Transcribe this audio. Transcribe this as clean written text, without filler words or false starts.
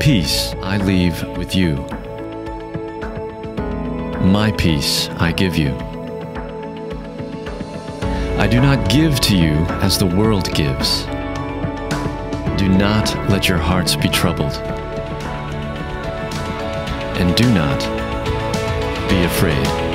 peace I leave with you. My peace I give you. I do not give to you as the world gives. Do not let your hearts be troubled. And do not be afraid.